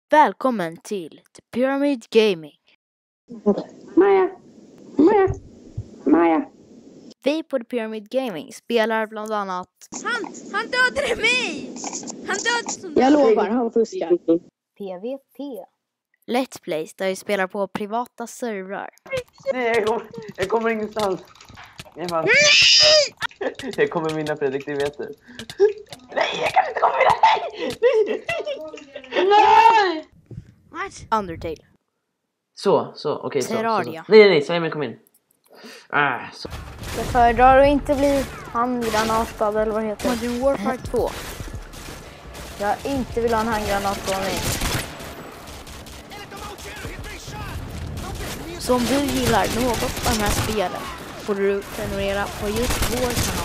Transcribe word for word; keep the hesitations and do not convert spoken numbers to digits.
Välkommen till The Pyramid Gaming. Maja, Maja, Maja. Vi på The Pyramid Gaming spelar bland annat... Han, han dödade mig! Han dödade... Jag lovar, han fuskar. P V P. Let's Plays där vi spelar på privata servrar. Nej, jag kommer, jag kommer ingenstans. Jag, bara... jag kommer vinna prediktiviteter. Nej, jag kan inte komma vinna. Nej! Nej! What? Undertale. Så, så, okej. Okay, så, Terraria. så, så. Nej, nej, nej, Simon kom in. Ah, så. Jag föredrar att inte bli handgranatad eller vad heter det? Modern Warfare två. Jag inte vill ha en handgranat på mig. Så om du gillar något av de här spelen får du prenumerera på just vår kanal.